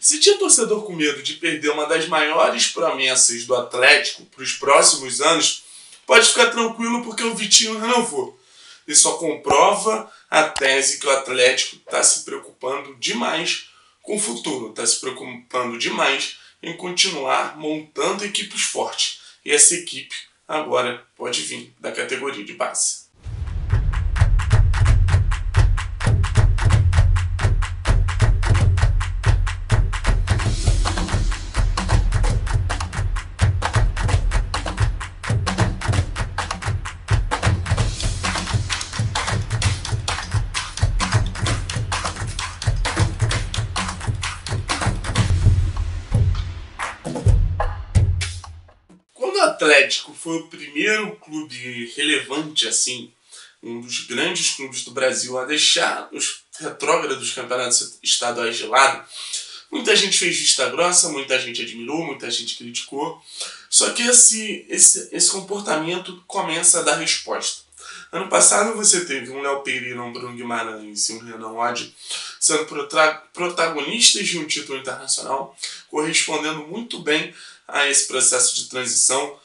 Se tinha torcedor com medo de perder uma das maiores promessas do Atlético para os próximos anos, pode ficar tranquilo porque o Vitinho renovou. E só comprova a tese que o Atlético está se preocupando demais com o futuro, está se preocupando demais em continuar montando equipes fortes. E essa equipe agora pode vir da categoria de base. Quando o Atlético foi o primeiro clube relevante, assim, um dos grandes clubes do Brasil a deixar os retrógrados campeonatos estaduais de lado, muita gente fez vista grossa, muita gente admirou, muita gente criticou. Só que esse comportamento começa a dar resposta. Ano passado você teve um Léo Pereira, um Bruno Guimarães e um Renan Lodge sendo protagonistas de um título internacional, correspondendo muito bem a esse processo de transição,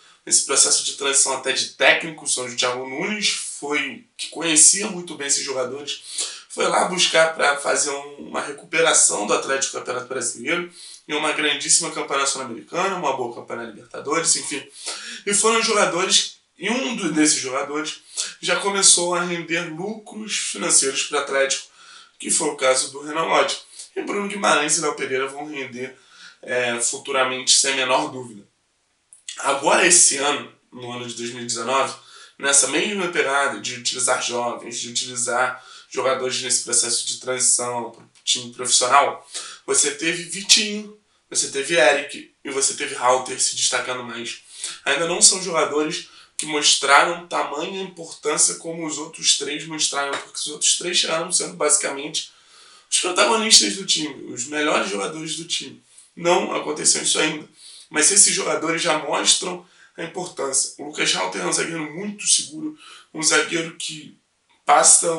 até de técnicos, onde o Thiago Nunes que conhecia muito bem esses jogadores, foi lá buscar para fazer uma recuperação do Atlético do Campeonato Brasileiro e uma grandíssima campanha sul-americana, uma boa campanha na Libertadores, enfim. E foram jogadores, e um desses jogadores já começou a render lucros financeiros para o Atlético, que foi o caso do Renan Lodge. E Bruno Guimarães e Léo Pereira vão render futuramente, sem a menor dúvida. Agora, esse ano, no ano de 2019, nessa mesma pegada de utilizar jovens, de utilizar jogadores nesse processo de transição para o time profissional, você teve Vitinho, você teve Eric e você teve Halter se destacando mais. Ainda não são jogadores que mostraram tamanha importância como os outros três mostraram, porque os outros três chegaram sendo basicamente os protagonistas do time, os melhores jogadores do time. Não aconteceu isso ainda, mas esses jogadores já mostram a importância. O Lucas Halter é um zagueiro muito seguro, um zagueiro que passa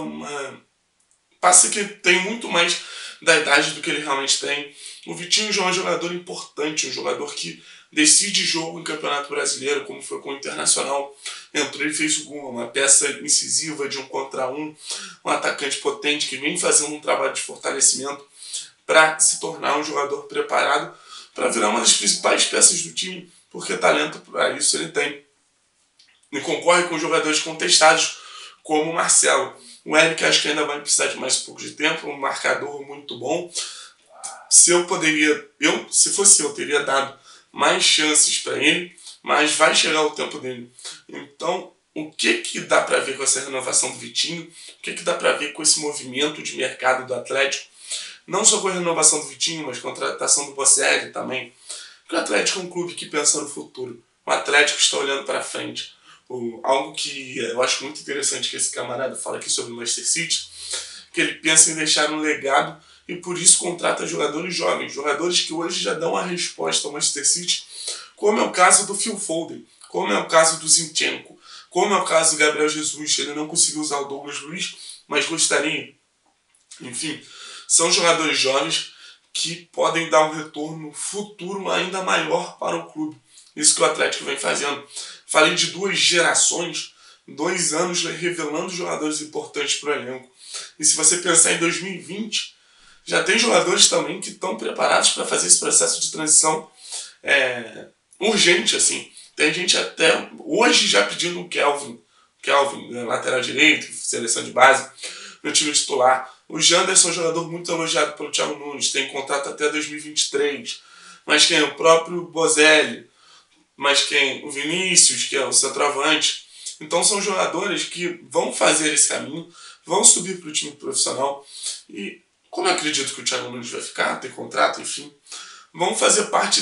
que tem muito mais da idade do que ele realmente tem. O Vitinho já é um jogador importante, um jogador que decide jogo em Campeonato Brasileiro, como foi com o Internacional. Entrou e fez o gol, uma peça incisiva de 1 contra 1, um atacante potente que vem fazendo um trabalho de fortalecimento para se tornar um jogador preparado para virar uma das principais peças do time, porque talento para isso ele tem. E concorre com jogadores contestados como o Marcelo. O Eric acho que ainda vai precisar de mais um pouco de tempo, um marcador muito bom. Se fosse eu, teria dado mais chances para ele, mas vai chegar o tempo dele. Então, o que dá para ver com essa renovação do Vitinho? O que dá para ver com esse movimento de mercado do Atlético? Não só com a renovação do Vitinho, mas com a contratação do Bocelli também. Porque o Atlético é um clube que pensa no futuro. O Atlético está olhando para frente. Algo que eu acho muito interessante que esse camarada fala aqui sobre o Manchester City, que ele pensa em deixar um legado e por isso contrata jogadores jovens, jogadores que hoje já dão a resposta ao Manchester City, como é o caso do Phil Foden, como é o caso do Zinchenko, como é o caso do Gabriel Jesus. Ele não conseguiu usar o Douglas Luiz, mas gostaria. Enfim, são jogadores jovens que podem dar um retorno futuro ainda maior para o clube. Isso que o Atlético vem fazendo. Falei de 2 gerações, 2 anos revelando jogadores importantes para o elenco. E se você pensar em 2020, já tem jogadores também que estão preparados para fazer esse processo de transição urgente, assim. Tem gente até hoje já pedindo o Kelvin, lateral direito, seleção de base, no time titular. O Janderson é um jogador muito elogiado pelo Thiago Nunes, tem contrato até 2023. Mas quem? O próprio Bocelli. Mas quem? O Vinícius, que é o centroavante. Então são jogadores que vão fazer esse caminho, vão subir para o time profissional. E como eu acredito que o Thiago Nunes vai ficar, tem contrato, enfim, vão fazer parte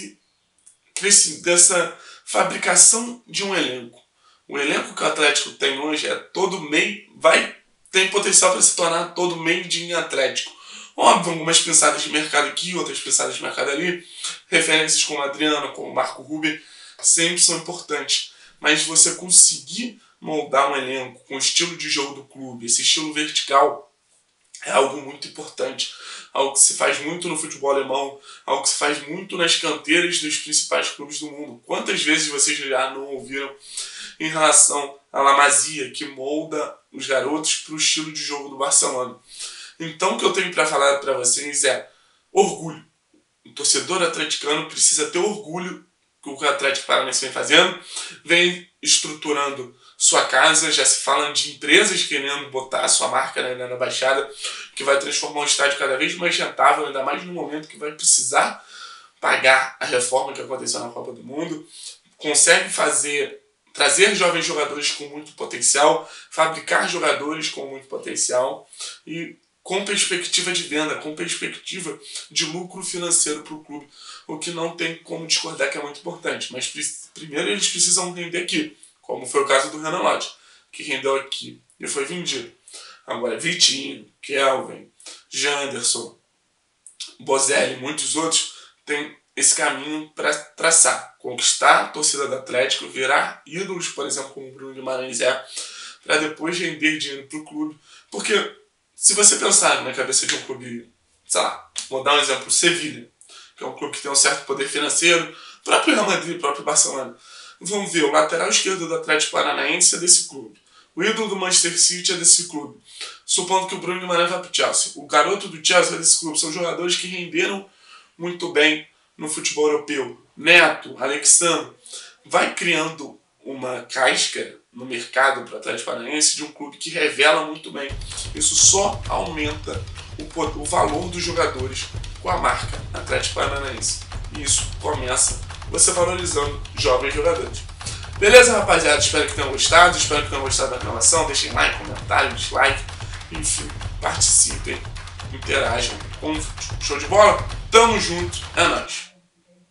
dessa fabricação de um elenco. O elenco que o Atlético tem hoje é todo meio, tem potencial para se tornar todo meio de Atlético. Óbvio, algumas pensadas de mercado aqui, outras pensadas de mercado ali. Referências como Adriano, como Marco Ruber, sempre são importantes. Mas você conseguir moldar um elenco com o estilo de jogo do clube, esse estilo vertical, é algo muito importante, algo que se faz muito no futebol alemão, algo que se faz muito nas canteiras dos principais clubes do mundo. Quantas vezes vocês já não ouviram em relação à La Masia, que molda os garotos para o estilo de jogo do Barcelona? Então o que eu tenho para falar para vocês é orgulho. O torcedor atleticano precisa ter orgulho que o Atlético Paranaense vem fazendo, vem estruturando sua casa, já se fala de empresas querendo botar sua marca na Baixada, que vai transformar o estádio cada vez mais rentável, ainda mais no momento que vai precisar pagar a reforma que aconteceu na Copa do Mundo. Consegue trazer jovens jogadores com muito potencial, fabricar jogadores com muito potencial e com perspectiva de venda, com perspectiva de lucro financeiro para o clube, o que não tem como discordar que é muito importante. Mas primeiro eles precisam render aqui, como foi o caso do Renan Lodge, que rendeu aqui e foi vendido. Agora Vitinho, Kelvin, Janderson, Bozelli e muitos outros têm esse caminho para traçar, conquistar a torcida do Atlético, virar ídolos, por exemplo, como o Bruno Guimarães para depois render dinheiro para o clube. Porque se você pensar na cabeça de um clube, sei lá, vou dar um exemplo, o Sevilha, que é um clube que tem um certo poder financeiro, o próprio Real Madrid, o próprio Barcelona, vamos ver, o lateral esquerdo do Atlético Paranaense é desse clube, o ídolo do Manchester City é desse clube, supondo que o Bruno Guimarães vai para o Chelsea, o garoto do Chelsea é desse clube, são jogadores que renderam muito bem no futebol europeu. Neto, Alexandre, vai criando uma casca no mercado para o Atlético Paranaense de um clube que revela muito bem. Isso só aumenta o valor dos jogadores com a marca Atlético Paranaense. E isso começa você valorizando jovens jogadores. Beleza, rapaziada? Espero que tenham gostado. Espero que tenham gostado da gravação. Deixem like, comentário, dislike. Enfim, participem, interajam com o show de bola. Tamo junto. É nóis.